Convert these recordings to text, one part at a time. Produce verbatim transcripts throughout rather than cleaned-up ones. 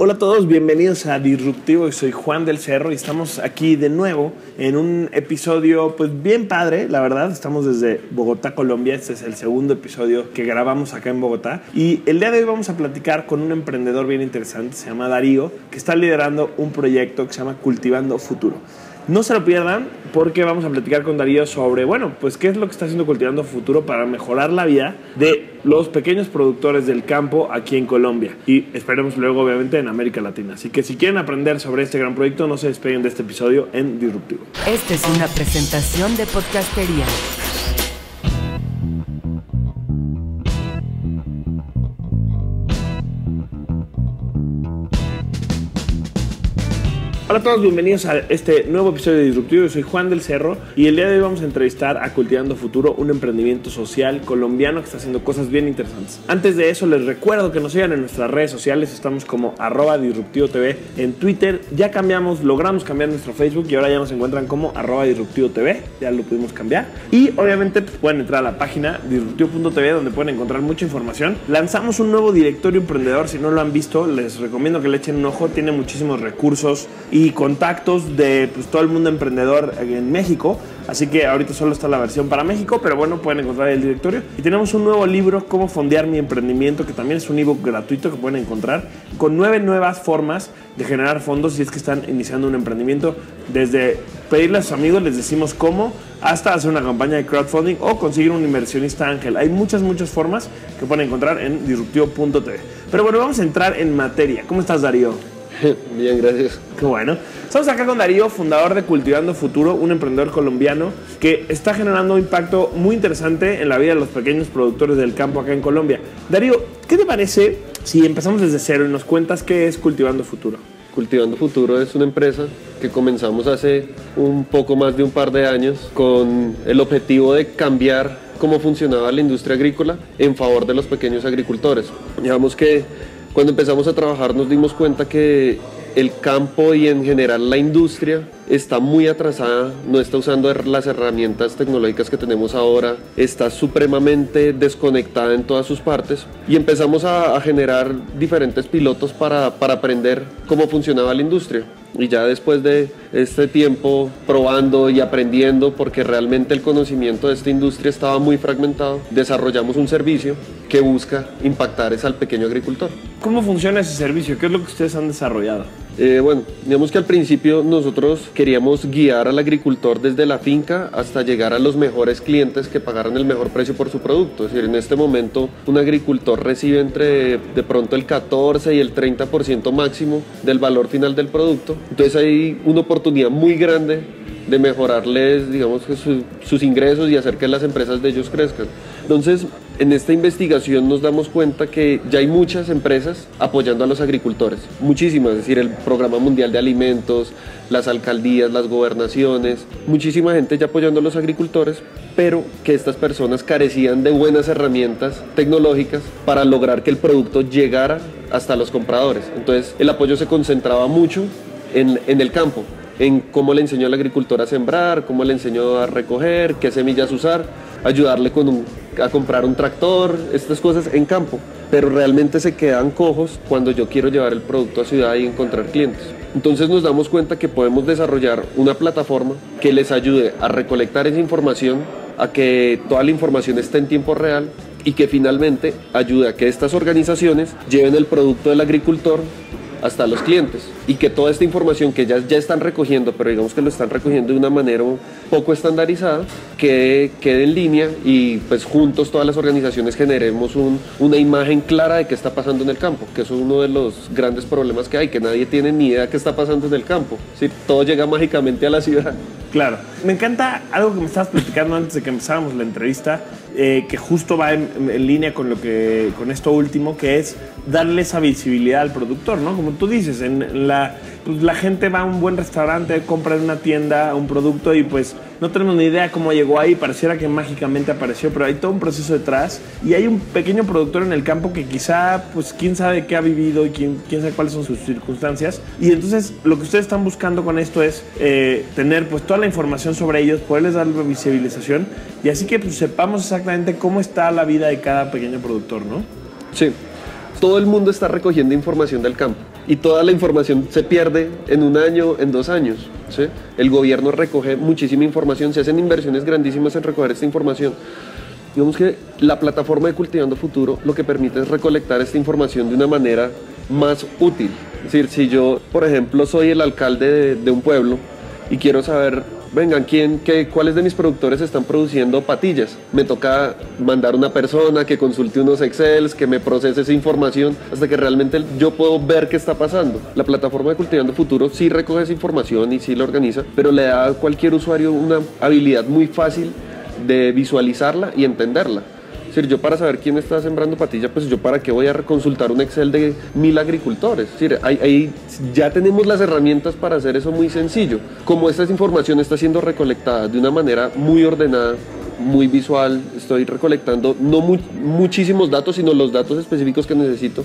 Hola a todos, bienvenidos a Disruptivo. Yo soy Juan del Cerro y estamos aquí de nuevo en un episodio pues bien padre, la verdad. Estamos desde Bogotá, Colombia. Este es el segundo episodio que grabamos acá en Bogotá. Y el día de hoy vamos a platicar con un emprendedor bien interesante, se llama Darío, que está liderando un proyecto que se llama Cultivando Futuro. No se lo pierdan porque vamos a platicar con Darío sobre, bueno, pues qué es lo que está haciendo Cultivando Futuro para mejorar la vida de los pequeños productores del campo aquí en Colombia y esperemos luego obviamente en América Latina. Así que si quieren aprender sobre este gran proyecto, no se despeguen de este episodio en Disruptivo. Esta es una presentación de Podcastería. Hola a todos, bienvenidos a este nuevo episodio de Disruptivo. Yo soy Juan del Cerro y el día de hoy vamos a entrevistar a Cultivando Futuro, un emprendimiento social colombiano que está haciendo cosas bien interesantes. Antes de eso, les recuerdo que nos sigan en nuestras redes sociales. Estamos como arroba Disruptivo T V en Twitter. Ya cambiamos, logramos cambiar nuestro Facebook y ahora ya nos encuentran como arroba Disruptivo T V. Ya lo pudimos cambiar. Y obviamente pues, pueden entrar a la página disruptivo punto t v donde pueden encontrar mucha información. Lanzamos un nuevo directorio emprendedor. Si no lo han visto, les recomiendo que le echen un ojo. Tiene muchísimos recursos y contactos de pues, todo el mundo emprendedor en México, así que ahorita solo está la versión para México, pero bueno, pueden encontrar el directorio. Y tenemos un nuevo libro, Cómo fondear mi emprendimiento, que también es un ebook gratuito que pueden encontrar con nueve nuevas formas de generar fondos si es que están iniciando un emprendimiento, desde pedirle a sus amigos, les decimos cómo, hasta hacer una campaña de crowdfunding o conseguir un inversionista ángel. Hay muchas, muchas formas que pueden encontrar en disruptivo punto t v. Pero bueno, vamos a entrar en materia. ¿Cómo estás, Darío? Bien, gracias. Qué bueno. Estamos acá con Darío, fundador de Cultivando Futuro, un emprendedor colombiano que está generando un impacto muy interesante en la vida de los pequeños productores del campo acá en Colombia. Darío, ¿qué te parece si empezamos desde cero y nos cuentas qué es Cultivando Futuro? Cultivando Futuro es una empresa que comenzamos hace un poco más de un par de años con el objetivo de cambiar cómo funcionaba la industria agrícola en favor de los pequeños agricultores. Digamos que cuando empezamos a trabajar nos dimos cuenta que el campo y en general la industria está muy atrasada, no está usando las herramientas tecnológicas que tenemos ahora, está supremamente desconectada en todas sus partes y empezamos a, a generar diferentes pilotos para, para aprender cómo funcionaba la industria. Y ya después de este tiempo probando y aprendiendo, porque realmente el conocimiento de esta industria estaba muy fragmentado, desarrollamos un servicio que busca impactar es al pequeño agricultor. ¿Cómo funciona ese servicio? ¿Qué es lo que ustedes han desarrollado? Eh, bueno, digamos que al principio nosotros queríamos guiar al agricultor desde la finca hasta llegar a los mejores clientes que pagaran el mejor precio por su producto. Es decir, en este momento un agricultor recibe entre de pronto el catorce y el treinta por ciento máximo del valor final del producto. Entonces hay una oportunidad muy grande de mejorarles, digamos, que su, sus ingresos y hacer que las empresas de ellos crezcan. Entonces, en esta investigación nos damos cuenta que ya hay muchas empresas apoyando a los agricultores, muchísimas, es decir, el Programa Mundial de Alimentos, las alcaldías, las gobernaciones, muchísima gente ya apoyando a los agricultores, pero que estas personas carecían de buenas herramientas tecnológicas para lograr que el producto llegara hasta los compradores. Entonces, el apoyo se concentraba mucho en, en el campo, en cómo le enseñó al agricultor a sembrar, cómo le enseñó a recoger, qué semillas usar, ayudarle con un, a comprar un tractor, estas cosas en campo, pero realmente se quedan cojos cuando yo quiero llevar el producto a ciudad y encontrar clientes. Entonces nos damos cuenta que podemos desarrollar una plataforma que les ayude a recolectar esa información, a que toda la información esté en tiempo real y que finalmente ayude a que estas organizaciones lleven el producto del agricultor hasta los clientes y que toda esta información que ya, ya están recogiendo, pero digamos que lo están recogiendo de una manera poco estandarizada, quede, quede en línea y pues juntos todas las organizaciones generemos un, una imagen clara de qué está pasando en el campo, que eso es uno de los grandes problemas que hay, que nadie tiene ni idea de qué está pasando en el campo, ¿sí? Todo llega mágicamente a la ciudad. Claro, me encanta algo que me estabas platicando antes de que empezáramos la entrevista, eh, que justo va en, en línea con, lo que, con esto último, que es darle esa visibilidad al productor, ¿no? Como tú dices, en la, pues la gente va a un buen restaurante, compra en una tienda un producto y pues no tenemos ni idea cómo llegó ahí, pareciera que mágicamente apareció, pero hay todo un proceso detrás y hay un pequeño productor en el campo que quizá, pues quién sabe qué ha vivido y quién, quién sabe cuáles son sus circunstancias. Y entonces lo que ustedes están buscando con esto es eh, tener pues toda la información sobre ellos, poderles dar visibilización y así que pues, sepamos exactamente cómo está la vida de cada pequeño productor, ¿no? Sí. Todo el mundo está recogiendo información del campo. y toda la información se pierde en un año, en dos años, ¿sí? El gobierno recoge muchísima información, se hacen inversiones grandísimas en recoger esta información. Digamos que la plataforma de Cultivando Futuro lo que permite es recolectar esta información de una manera más útil. Es decir, si yo, por ejemplo, soy el alcalde de, de un pueblo y quiero saber, vengan, ¿quién, qué, ¿cuáles de mis productores están produciendo patillas? Me toca mandar una persona que consulte unos Excels, que me procese esa información hasta que realmente yo puedo ver qué está pasando. La plataforma de Cultivando Futuro sí recoge esa información y sí la organiza, pero le da a cualquier usuario una habilidad muy fácil de visualizarla y entenderla. Es decir, yo para saber quién está sembrando patilla, pues yo para qué voy a consultar un Excel de mil agricultores. Es decir, ahí, ahí ya tenemos las herramientas para hacer eso muy sencillo. Como esta información está siendo recolectada de una manera muy ordenada, muy visual, estoy recolectando no mu muchísimos datos, sino los datos específicos que necesito.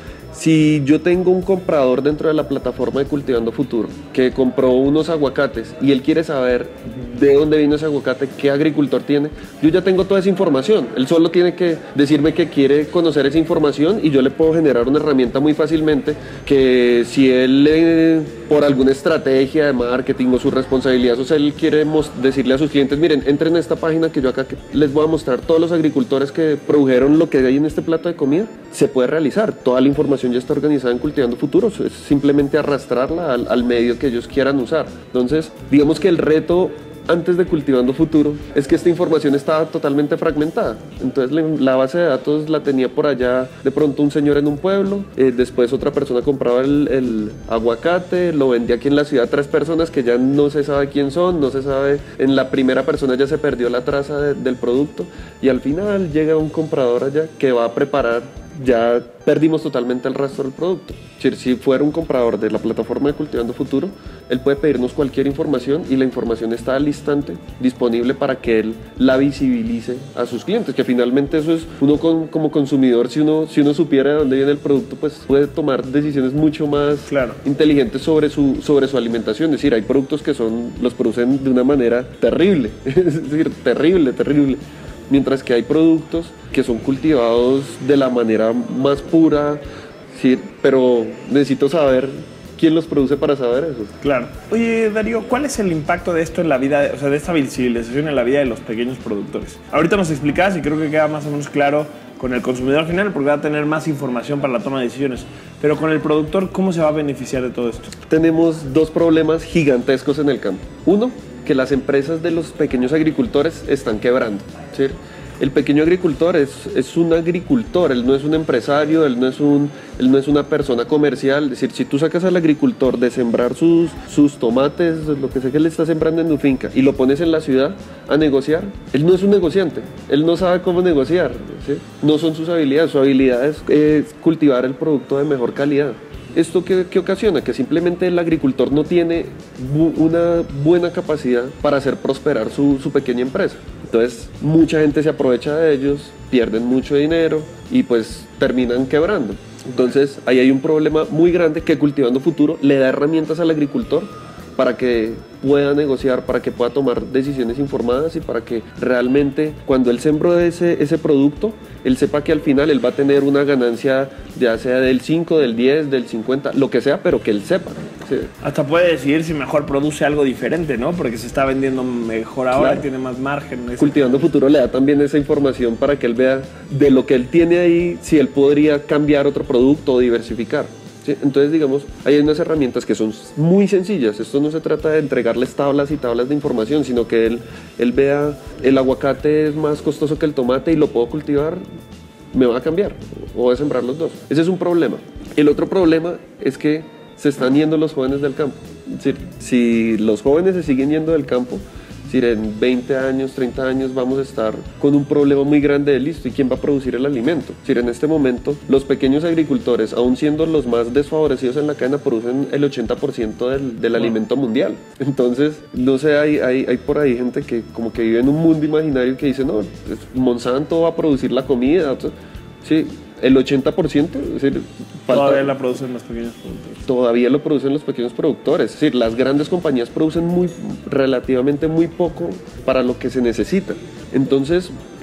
Si yo tengo un comprador dentro de la plataforma de Cultivando Futuro que compró unos aguacates y él quiere saber de dónde vino ese aguacate, qué agricultor tiene, yo ya tengo toda esa información. Él solo tiene que decirme que quiere conocer esa información y yo le puedo generar una herramienta muy fácilmente que si él, eh, por alguna estrategia de marketing o su responsabilidad social, quiere decirle a sus clientes, miren, entren a esta página que yo acá les voy a mostrar todos los agricultores que produjeron lo que hay en este plato de comida, se puede realizar. Toda la información ya está organizada en Cultivando Futuro, es simplemente arrastrarla al, al medio que ellos quieran usar. Entonces, digamos que el reto antes de Cultivando Futuro es que esta información estaba totalmente fragmentada. Entonces la, la base de datos la tenía por allá de pronto un señor en un pueblo, eh, después otra persona compraba el, el aguacate, lo vendía aquí en la ciudad tres personas que ya no se sabe quién son, no se sabe, en la primera persona ya se perdió la traza de, del producto y al final llega un comprador allá que va a preparar, ya perdimos totalmente el rastro del producto. Si fuera un comprador de la plataforma de Cultivando Futuro, él puede pedirnos cualquier información y la información está al instante disponible para que él la visibilice a sus clientes, que finalmente eso es, uno con, como consumidor, si uno, si uno supiera de dónde viene el producto, pues puede tomar decisiones mucho más claro. inteligentes sobre su, sobre su alimentación. Es decir, hay productos que son, los producen de una manera terrible, es decir, terrible, terrible. Mientras que hay productos que son cultivados de la manera más pura, sí, pero necesito saber quién los produce para saber eso. Claro. Oye, Darío, ¿cuál es el impacto de esto en la vida, o sea, de esta visibilización en la vida de los pequeños productores? Ahorita nos explicas y creo que queda más o menos claro con el consumidor final porque va a tener más información para la toma de decisiones. Pero con el productor, ¿cómo se va a beneficiar de todo esto? Tenemos dos problemas gigantescos en el campo. Uno, que las empresas de los pequeños agricultores están quebrando, ¿sí? El pequeño agricultor es, es un agricultor, él no es un empresario, él no es, un, él no es una persona comercial. Es decir, si tú sacas al agricultor de sembrar sus, sus tomates, lo que sea que él está sembrando en tu finca, y lo pones en la ciudad a negociar, él no es un negociante, él no sabe cómo negociar, ¿sí? No son sus habilidades, su habilidad es, es cultivar el producto de mejor calidad. ¿Esto qué, qué ocasiona? Que simplemente el agricultor no tiene bu una buena capacidad para hacer prosperar su, su pequeña empresa. Entonces, mucha gente se aprovecha de ellos, pierden mucho dinero y pues terminan quebrando. Entonces, ahí hay un problema muy grande que Cultivando Futuro le da herramientas al agricultor para que pueda negociar, para que pueda tomar decisiones informadas y para que realmente cuando él sembró ese, ese producto, él sepa que al final él va a tener una ganancia ya sea del cinco, del diez, del cincuenta, lo que sea, pero que él sepa. Sí. Hasta puede decidir si mejor produce algo diferente, ¿no? Porque se está vendiendo mejor ahora, claro. Tiene más margen. Cultivando Futuro le da también esa información para que él vea de lo que él tiene ahí, si él podría cambiar otro producto o diversificar. ¿Sí? Entonces, digamos, hay unas herramientas que son muy sencillas. Esto no se trata de entregarles tablas y tablas de información, sino que él, él vea, el aguacate es más costoso que el tomate y lo puedo cultivar, me va a cambiar, o voy a sembrar los dos. Ese es un problema. El otro problema es que se están yendo los jóvenes del campo. Es decir, si los jóvenes se siguen yendo del campo, es decir, en veinte años, treinta años vamos a estar con un problema muy grande de listo. ¿Y quién va a producir el alimento? Es decir, en este momento los pequeños agricultores, aun siendo los más desfavorecidos en la cadena, producen el ochenta por ciento del, del wow. alimento mundial. Entonces, no sé, hay, hay, hay por ahí gente que como que vive en un mundo imaginario que dice, no, Monsanto va a producir la comida. Sí, el ochenta por ciento, es decir, falta, todavía la producen los pequeños productores. Todavía lo producen los pequeños productores. Es decir, las grandes compañías producen muy, relativamente muy poco para lo que se necesita. Entonces,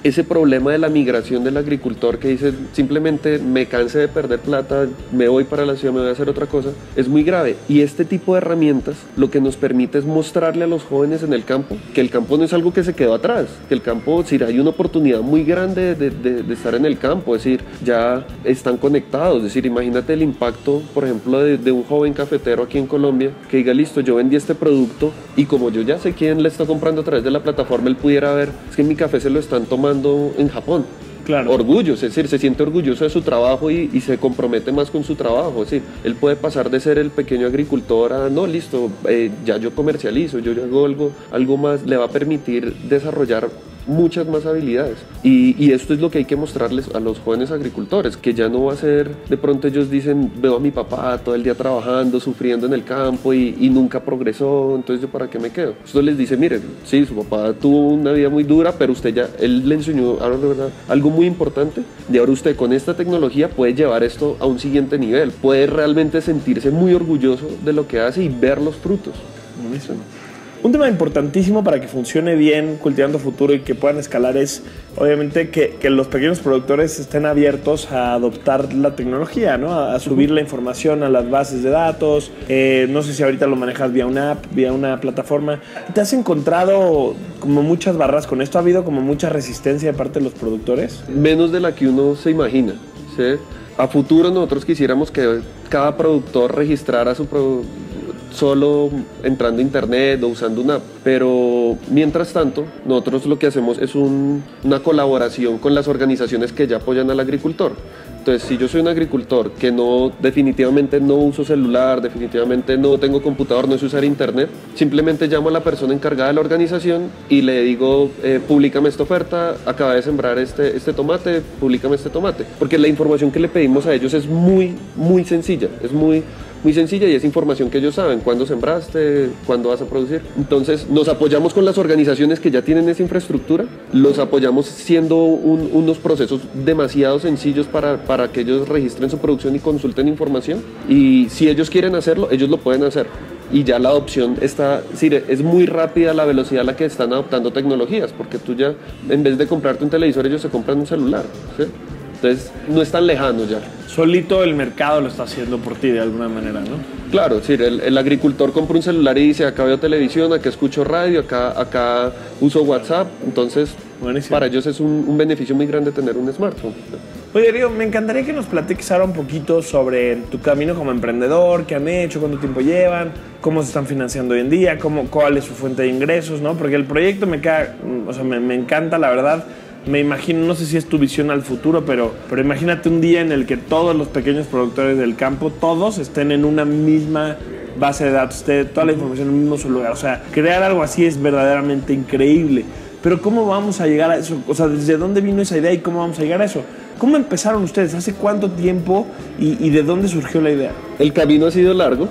ese problema de la migración del agricultor que dice simplemente me cansé de perder plata, me voy para la ciudad, me voy a hacer otra cosa, es muy grave. Y este tipo de herramientas lo que nos permite es mostrarle a los jóvenes en el campo que el campo no es algo que se quedó atrás, que el campo, si hay una oportunidad muy grande de, de, de estar en el campo, es decir, ya están conectados, es decir, imagínate el impacto, por ejemplo, de, de un joven cafetero aquí en Colombia que diga, listo, yo vendí este producto y como yo ya sé quién le está comprando a través de la plataforma, él pudiera ver, es que mi café se lo están tomando en Japón. Claro. Orgullo, es decir, se siente orgulloso de su trabajo y, y se compromete más con su trabajo. Es decir, él puede pasar de ser el pequeño agricultor a, no, listo, eh, ya yo comercializo, yo hago algo, algo más, le va a permitir desarrollar muchas más habilidades. Y, y esto es lo que hay que mostrarles a los jóvenes agricultores, que ya no va a ser, de pronto ellos dicen, veo a mi papá todo el día trabajando, sufriendo en el campo y, y nunca progresó, entonces yo para qué me quedo. Esto les dice, miren, sí, su papá tuvo una vida muy dura, pero usted ya, él le enseñó ahora, de verdad, algo muy importante, y ahora usted con esta tecnología puede llevar esto a un siguiente nivel, puede realmente sentirse muy orgulloso de lo que hace y ver los frutos. Buenísimo. Un tema importantísimo para que funcione bien Cultivando Futuro y que puedan escalar es, obviamente, que, que los pequeños productores estén abiertos a adoptar la tecnología, ¿no? A, a subir la información a las bases de datos. Eh, no sé si ahorita lo manejas vía una app, vía una plataforma. ¿Te has encontrado como muchas barreras con esto? ¿Ha habido como mucha resistencia de parte de los productores? Menos de la que uno se imagina, ¿sí? A futuro nosotros quisiéramos que cada productor registrara su producto solo entrando a internet o usando una app, pero mientras tanto nosotros lo que hacemos es un, una colaboración con las organizaciones que ya apoyan al agricultor. Entonces, si yo soy un agricultor que no, definitivamente no uso celular, definitivamente no tengo computador, no sé usar internet, simplemente llamo a la persona encargada de la organización y le digo, eh, públicame esta oferta, acaba de sembrar este, este tomate, públicame este tomate. Porque la información que le pedimos a ellos es muy, muy sencilla, es muy... muy sencilla y es información que ellos saben, cuándo sembraste, cuándo vas a producir. Entonces nos apoyamos con las organizaciones que ya tienen esa infraestructura, los apoyamos siendo un, unos procesos demasiado sencillos para, para que ellos registren su producción y consulten información, y si ellos quieren hacerlo, ellos lo pueden hacer. Y ya la adopción está, sí, es muy rápida la velocidad a la que están adoptando tecnologías, porque tú ya, en vez de comprarte un televisor, ellos se compran un celular, ¿sí? Entonces no es tan lejano ya. Solito el mercado lo está haciendo por ti de alguna manera, ¿no? Claro, sí, el, el agricultor compra un celular y dice, acá veo televisión, acá escucho radio, acá, acá uso WhatsApp, entonces buenísimo. Para ellos es un, un beneficio muy grande tener un smartphone. Oye, Río, me encantaría que nos platiques ahora un poquito sobre tu camino como emprendedor, qué han hecho, cuánto tiempo llevan, cómo se están financiando hoy en día, cómo, cuál es su fuente de ingresos, ¿no? Porque el proyecto me, queda, o sea, me, me encanta, la verdad. Me imagino, no sé si es tu visión al futuro, pero, pero imagínate un día en el que todos los pequeños productores del campo, todos estén en una misma base de datos, esté toda la información en un mismo lugar. O sea, crear algo así es verdaderamente increíble. Pero ¿cómo vamos a llegar a eso? O sea, ¿desde dónde vino esa idea y cómo vamos a llegar a eso? ¿Cómo empezaron ustedes? ¿Hace cuánto tiempo y, y de dónde surgió la idea? El camino ha sido largo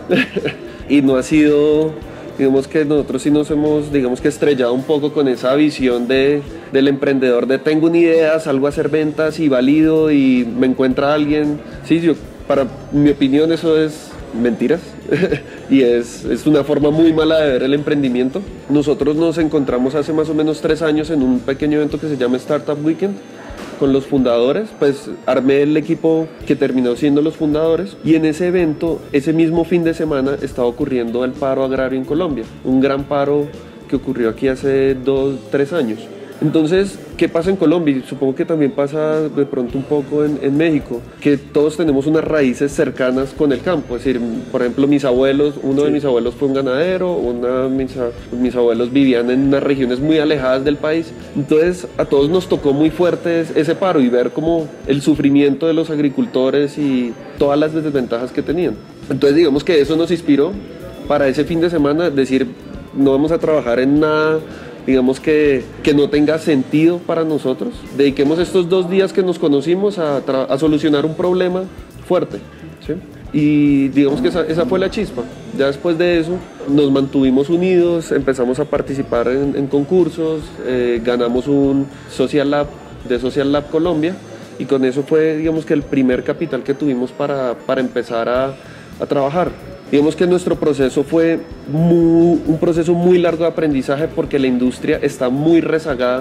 y no ha sido... Digamos que nosotros sí nos hemos, digamos que estrellado un poco con esa visión de, del emprendedor de tengo una idea, salgo a hacer ventas y valido y me encuentra alguien. Sí, yo, para mi opinión eso es mentiras y es, es una forma muy mala de ver el emprendimiento. Nosotros nos encontramos hace más o menos tres años en un pequeño evento que se llama Startup Weekend con los fundadores, pues armé el equipo que terminó siendo los fundadores, y en ese evento, ese mismo fin de semana, estaba ocurriendo el paro agrario en Colombia, un gran paro que ocurrió aquí hace dos, tres años. Entonces, ¿qué pasa en Colombia? Supongo que también pasa de pronto un poco en, en México, que todos tenemos unas raíces cercanas con el campo. Es decir, por ejemplo, mis abuelos, uno sí. de mis abuelos fue un ganadero, una, mis, mis abuelos vivían en unas regiones muy alejadas del país. Entonces, a todos nos tocó muy fuerte ese paro y ver como el sufrimiento de los agricultores y todas las desventajas que tenían. Entonces, digamos que eso nos inspiró para ese fin de semana, decir, no vamos a trabajar en nada, digamos que, que no tenga sentido para nosotros. Dediquemos estos dos días que nos conocimos a, a solucionar un problema fuerte, ¿sí? Y digamos que esa, esa fue la chispa. Ya después de eso nos mantuvimos unidos, empezamos a participar en, en concursos, eh, ganamos un Social Lab de Social Lab Colombia, y con eso fue, digamos, que el primer capital que tuvimos para, para empezar a, a trabajar. Digamos que nuestro proceso fue muy, un proceso muy largo de aprendizaje, porque la industria está muy rezagada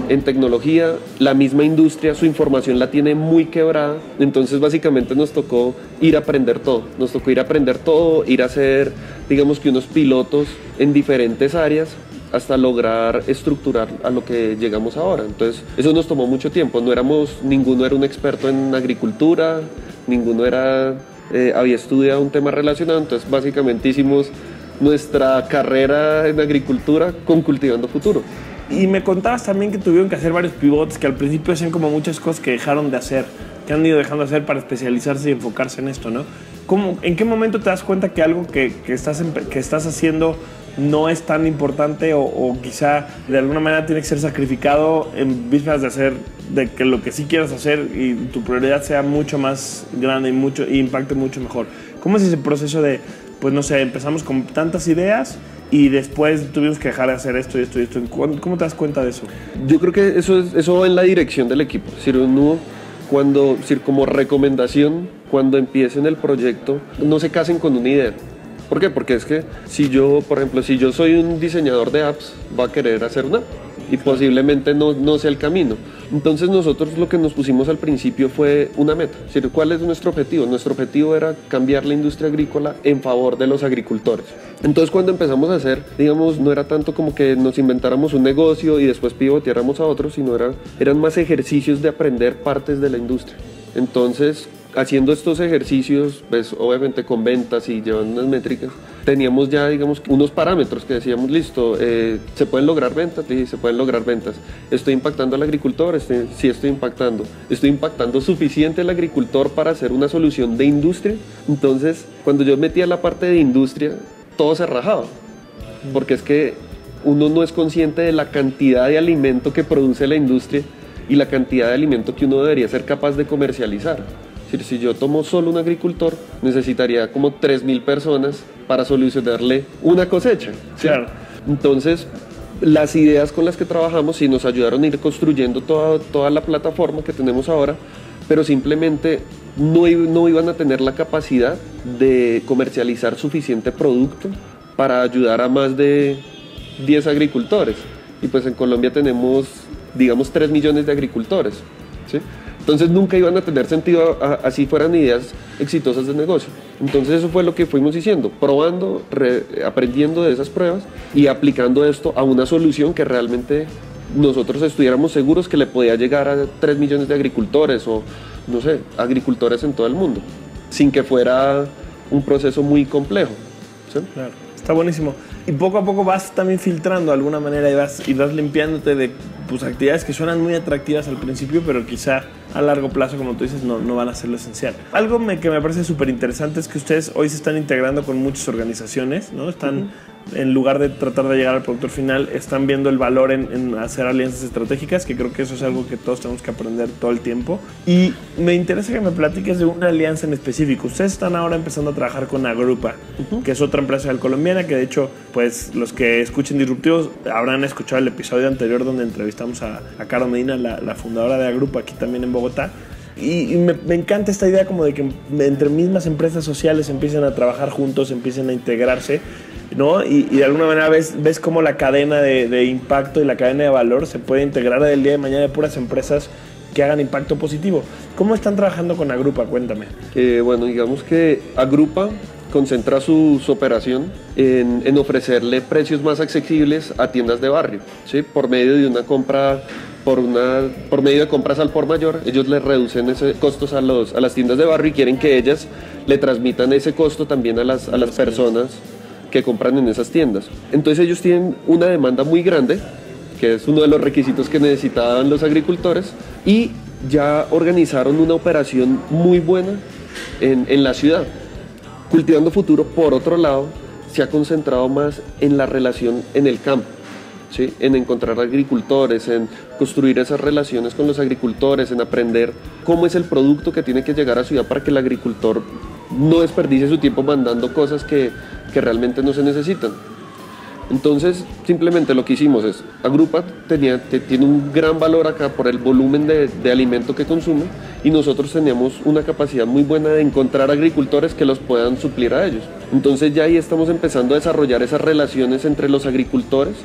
en tecnología, la misma industria, su información la tiene muy quebrada, entonces básicamente nos tocó ir a aprender todo, nos tocó ir a aprender todo, ir a hacer, digamos que unos pilotos en diferentes áreas, hasta lograr estructurar a lo que llegamos ahora. Entonces eso nos tomó mucho tiempo, no éramos, ninguno era un experto en agricultura, ninguno era, eh, había estudiado un tema relacionado, entonces básicamente hicimos nuestra carrera en agricultura con Cultivando Futuro. Y me contabas también que tuvieron que hacer varios pivots, que al principio hacían como muchas cosas que dejaron de hacer, que han ido dejando de hacer para especializarse y enfocarse en esto, ¿no? ¿Cómo, ¿En qué momento te das cuenta que algo que, que, estás, en, que estás haciendo no es tan importante o, o quizá de alguna manera tiene que ser sacrificado en vísperas de hacer, de que lo que sí quieras hacer y tu prioridad sea mucho más grande y, mucho, y impacte mucho mejor? ¿Cómo es ese proceso de, pues no sé, empezamos con tantas ideas y después tuvimos que dejar de hacer esto y esto y esto? ¿Cómo te das cuenta de eso? Yo creo que eso, es, eso va en la dirección del equipo. Es decir, uno, cuando, es decir, como recomendación, cuando empiecen el proyecto, no se casen con una idea. ¿Por qué? Porque es que si yo, por ejemplo, si yo soy un diseñador de apps, va a querer hacer una app y posiblemente no, no sea el camino. Entonces nosotros lo que nos pusimos al principio fue una meta. Es decir, ¿cuál es nuestro objetivo? Nuestro objetivo era cambiar la industria agrícola en favor de los agricultores. Entonces cuando empezamos a hacer, digamos, no era tanto como que nos inventáramos un negocio y después pivoteáramos a otro, sino era, eran más ejercicios de aprender partes de la industria. Entonces, haciendo estos ejercicios, pues obviamente con ventas y llevando unas métricas, teníamos ya, digamos, unos parámetros que decíamos, listo, eh, ¿se pueden lograr ventas? Sí, se pueden lograr ventas. ¿Estoy impactando al agricultor? Estoy, sí, estoy impactando. ¿Estoy impactando suficiente al agricultor para hacer una solución de industria? Entonces, cuando yo metía la parte de industria, todo se rajaba, porque es que uno no es consciente de la cantidad de alimento que produce la industria y la cantidad de alimento que uno debería ser capaz de comercializar. Es decir, si yo tomo solo un agricultor, necesitaría como tres mil personas para solucionarle una cosecha, ¿sí? Claro. Entonces, las ideas con las que trabajamos sí nos ayudaron a ir construyendo toda, toda la plataforma que tenemos ahora, pero simplemente no, no iban a tener la capacidad de comercializar suficiente producto para ayudar a más de diez agricultores. Y pues en Colombia tenemos, digamos, tres millones de agricultores, ¿sí? Entonces nunca iban a tener sentido a, a, así fueran ideas exitosas de negocio. Entonces eso fue lo que fuimos diciendo, probando, re, aprendiendo de esas pruebas y aplicando esto a una solución que realmente nosotros estuviéramos seguros que le podía llegar a tres millones de agricultores o, no sé, agricultores en todo el mundo, sin que fuera un proceso muy complejo, ¿sí? Claro, está buenísimo. Y poco a poco vas también filtrando de alguna manera y vas, y vas limpiándote de pues, actividades que suenan muy atractivas al principio, pero quizá a largo plazo, como tú dices, no, no van a ser lo esencial. Algo me, que me parece súper interesante es que ustedes hoy se están integrando con muchas organizaciones, ¿no? Están, uh-huh. en lugar de tratar de llegar al productor final, están viendo el valor en, en hacer alianzas estratégicas, que creo que eso es algo que todos tenemos que aprender todo el tiempo. Y me interesa que me platiques de una alianza en específico. Ustedes están ahora empezando a trabajar con Agrupa, uh-huh. que es otra empresa colombiana que de hecho, pues los que escuchen Disruptivos habrán escuchado el episodio anterior donde entrevistamos a, a Caro Medina, la, la fundadora de Agrupa, aquí también en Bogotá. Y, y me, me encanta esta idea como de que entre mismas empresas sociales empiecen a trabajar juntos, empiecen a integrarse, ¿no? Y, y de alguna manera ves, ves cómo la cadena de, de impacto y la cadena de valor se puede integrar del día de mañana de puras empresas que hagan impacto positivo. ¿Cómo están trabajando con Agrupa? Cuéntame. Eh, bueno, digamos que Agrupa concentra su, su operación en, en ofrecerle precios más accesibles a tiendas de barrio, ¿sí? Por medio de una compra, por, una, por medio de compras al por mayor, ellos les reducen ese costos a, los, a las tiendas de barrio y quieren que ellas le transmitan ese costo también a las, a las personas que compran en esas tiendas. Entonces ellos tienen una demanda muy grande, que es uno de los requisitos que necesitaban los agricultores, y ya organizaron una operación muy buena en, en la ciudad. Cultivando Futuro, por otro lado, se ha concentrado más en la relación en el campo, ¿sí? En encontrar agricultores, en construir esas relaciones con los agricultores, en aprender cómo es el producto que tiene que llegar a ciudad para que el agricultor no desperdicie su tiempo mandando cosas que, que realmente no se necesitan. Entonces, simplemente lo que hicimos es, Agrupa tenía, tiene un gran valor acá por el volumen de, de alimento que consume, y nosotros teníamos una capacidad muy buena de encontrar agricultores que los puedan suplir a ellos. Entonces ya ahí estamos empezando a desarrollar esas relaciones entre los agricultores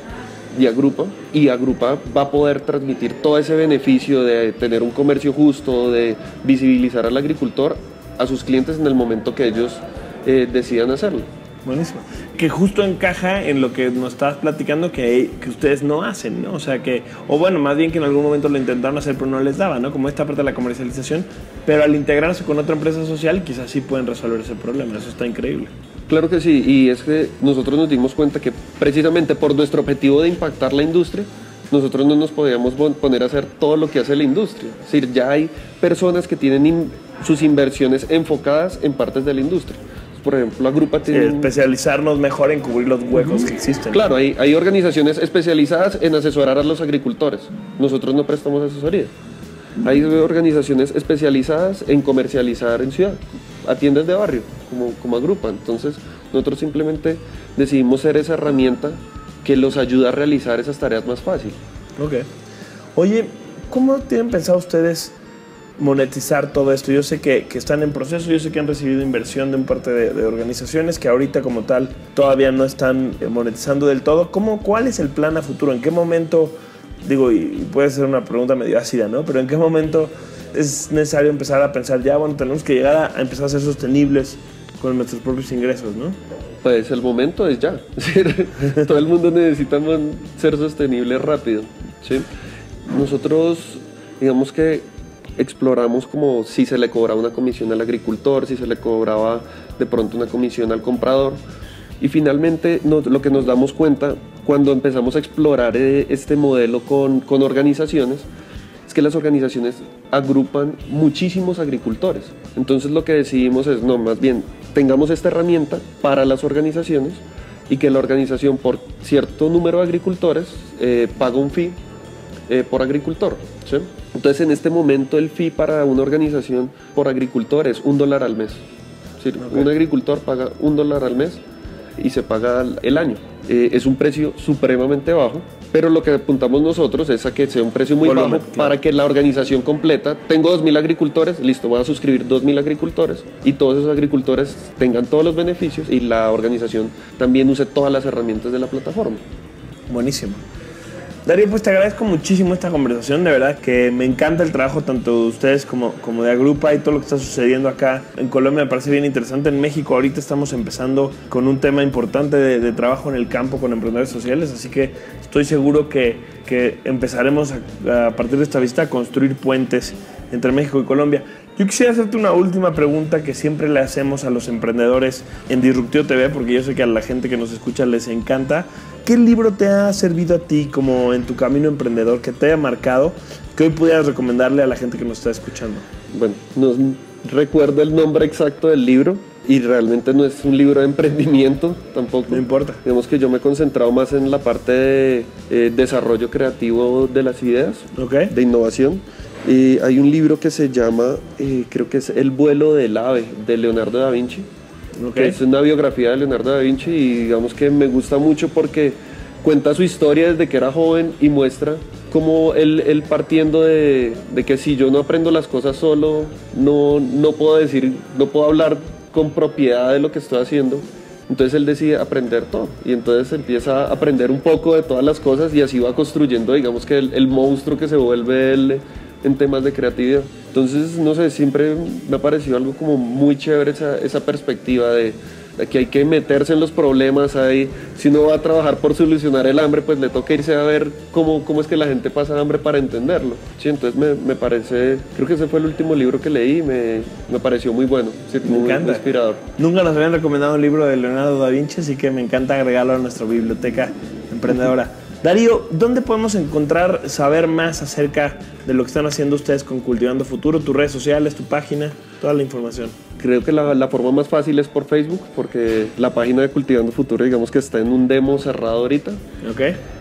y Agrupa, y Agrupa va a poder transmitir todo ese beneficio de tener un comercio justo, de visibilizar al agricultor a sus clientes en el momento que ellos eh, decidan hacerlo. Buenísimo. Que justo encaja en lo que nos estabas platicando que, que ustedes no hacen, ¿no? O sea que, o bueno, más bien que en algún momento lo intentaron hacer pero no les daba, ¿no? Como esta parte de la comercialización, pero al integrarse con otra empresa social quizás sí pueden resolver ese problema. Eso está increíble. Claro que sí, y es que nosotros nos dimos cuenta que precisamente por nuestro objetivo de impactar la industria, nosotros no nos podíamos poner a hacer todo lo que hace la industria. Es decir, ya hay personas que tienen in, sus inversiones enfocadas en partes de la industria. Por ejemplo, Agrupa tiene... Sí, especializarnos mejor en cubrir los huecos uh-huh. que existen. Claro, hay, hay organizaciones especializadas en asesorar a los agricultores. Nosotros no prestamos asesoría. Hay organizaciones especializadas en comercializar en ciudad, a tiendas de barrio, como, como Agrupa. Entonces, nosotros simplemente decidimos ser esa herramienta que los ayuda a realizar esas tareas más fácil. Ok. Oye, ¿cómo tienen pensado ustedes monetizar todo esto? Yo sé que, que están en proceso, yo sé que han recibido inversión de un parte de, de organizaciones que ahorita como tal todavía no están monetizando del todo. ¿Cómo, ¿Cuál es el plan a futuro? ¿En qué momento, digo, y puede ser una pregunta medio ácida, ¿no? Pero ¿en qué momento es necesario empezar a pensar ya, bueno, tenemos que llegar a, a empezar a ser sostenibles con nuestros propios ingresos, ¿no? Pues el momento es ya. Todo el mundo necesita ser sostenible rápido, ¿sí? Nosotros, digamos que exploramos como si se le cobraba una comisión al agricultor, si se le cobraba de pronto una comisión al comprador, y finalmente nos, lo que nos damos cuenta cuando empezamos a explorar este modelo con, con organizaciones es que las organizaciones agrupan muchísimos agricultores. Entonces lo que decidimos es, no, más bien tengamos esta herramienta para las organizaciones y que la organización por cierto número de agricultores eh, paga un fee eh, por agricultor, ¿sí? Entonces en este momento el fee para una organización por agricultor es un dólar al mes. ¿Sí? Okay. Un agricultor paga un dólar al mes y se paga el año. Eh, es un precio supremamente bajo, pero lo que apuntamos nosotros es a que sea un precio muy Volumen, bajo, claro, para que la organización completa, tengo dos mil agricultores, listo, voy a suscribir dos mil agricultores y todos esos agricultores tengan todos los beneficios y la organización también use todas las herramientas de la plataforma. Buenísimo. Darío, pues te agradezco muchísimo esta conversación, de verdad que me encanta el trabajo tanto de ustedes como, como de Agrupa y todo lo que está sucediendo acá en Colombia me parece bien interesante. En México ahorita estamos empezando con un tema importante de, de trabajo en el campo con emprendedores sociales, así que estoy seguro que, que empezaremos a, a partir de esta visita a construir puentes entre México y Colombia. Yo quisiera hacerte una última pregunta que siempre le hacemos a los emprendedores en Disruptivo T V, porque yo sé que a la gente que nos escucha les encanta. ¿Qué libro te ha servido a ti como en tu camino emprendedor, que te haya marcado, que hoy pudieras recomendarle a la gente que nos está escuchando? Bueno, no recuerdo el nombre exacto del libro y realmente no es un libro de emprendimiento tampoco. No importa. Digamos que yo me he concentrado más en la parte de eh, desarrollo creativo de las ideas, okay, de innovación. Y hay un libro que se llama, eh, creo que es El vuelo del ave, de Leonardo da Vinci. Okay. Que es una biografía de Leonardo da Vinci y digamos que me gusta mucho porque cuenta su historia desde que era joven y muestra cómo él, él partiendo de, de que si yo no aprendo las cosas solo, no, no puedo decir, no puedo hablar con propiedad de lo que estoy haciendo. Entonces él decide aprender todo y entonces empieza a aprender un poco de todas las cosas y así va construyendo, digamos que el, el monstruo que se vuelve él en temas de creatividad. Entonces, no sé, siempre me ha parecido algo como muy chévere esa, esa perspectiva de, de que hay que meterse en los problemas. Ahí, si uno va a trabajar por solucionar el hambre, pues le toca irse a ver cómo, cómo es que la gente pasa hambre para entenderlo. Sí, entonces me, me parece, creo que ese fue el último libro que leí y me, me pareció muy bueno, sí, me muy, encanta. Muy inspirador. Nunca nos habían recomendado un libro de Leonardo da Vinci, así que me encanta agregarlo a nuestra biblioteca emprendedora. Darío, ¿dónde podemos encontrar, saber más acerca de lo que están haciendo ustedes con Cultivando Futuro? Tus redes sociales, tu página, toda la información. Creo que la, la forma más fácil es por Facebook, porque la página de Cultivando Futuro, digamos que está en un demo cerrado ahorita. Ok.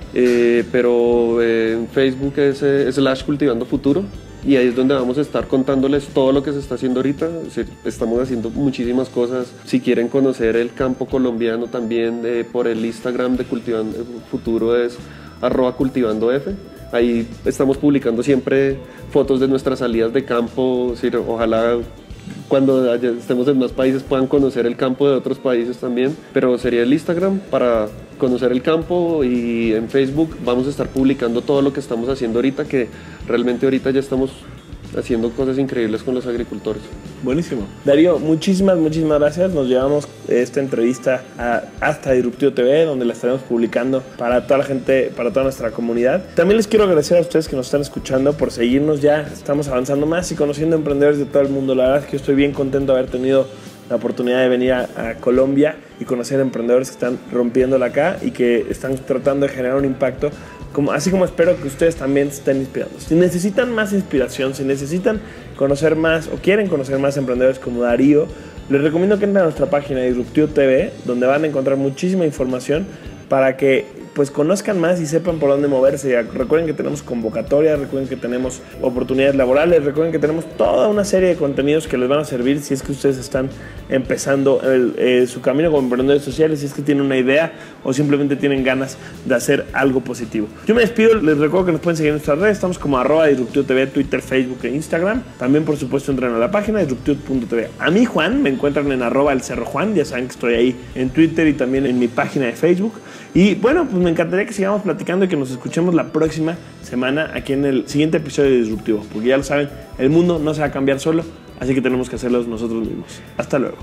Eh, pero eh, en Facebook es eh, slash Cultivando Futuro. Y ahí es donde vamos a estar contándoles todo lo que se está haciendo ahorita. Es decir, estamos haciendo muchísimas cosas. Si quieren conocer el campo colombiano también, eh, por el Instagram de Cultivando Futuro es arroba cultivandof. Ahí estamos publicando siempre fotos de nuestras salidas de campo. Es decir, ojalá cuando estemos en más países puedan conocer el campo de otros países también, pero sería el Instagram para conocer el campo, y en Facebook vamos a estar publicando todo lo que estamos haciendo ahorita, que realmente ahorita ya estamos haciendo cosas increíbles con los agricultores. Buenísimo. Darío, muchísimas, muchísimas gracias. Nos llevamos esta entrevista a, hasta Disruptivo T V, donde la estaremos publicando para toda la gente, para toda nuestra comunidad. También les quiero agradecer a ustedes que nos están escuchando por seguirnos. Ya estamos avanzando más y conociendo emprendedores de todo el mundo. La verdad es que yo estoy bien contento de haber tenido la oportunidad de venir a, a Colombia y conocer emprendedores que están rompiéndola acá y que están tratando de generar un impacto, como, así como espero que ustedes también se estén inspirando. Si necesitan más inspiración, si necesitan conocer más o quieren conocer más emprendedores como Darío, les recomiendo que entren a nuestra página Disruptivo T V, donde van a encontrar muchísima información para que pues conozcan más y sepan por dónde moverse. Recuerden que tenemos convocatorias, recuerden que tenemos oportunidades laborales, recuerden que tenemos toda una serie de contenidos que les van a servir si es que ustedes están empezando el, eh, su camino como emprendedores sociales, si es que tienen una idea o simplemente tienen ganas de hacer algo positivo. Yo me despido, les recuerdo que nos pueden seguir en nuestras redes, estamos como arroba Disruptivo T V, Twitter, Facebook e Instagram. También, por supuesto, entren a la página disruptivo punto t v. A mí, Juan, me encuentran en arroba el cerro Juan, ya saben que estoy ahí en Twitter y también en mi página de Facebook. Y bueno, pues me encantaría que sigamos platicando y que nos escuchemos la próxima semana aquí en el siguiente episodio de Disruptivo, porque ya lo saben, el mundo no se va a cambiar solo, así que tenemos que hacerlo nosotros mismos. Hasta luego.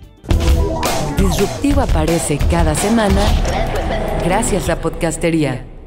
Disruptivo aparece cada semana gracias a Podcastería.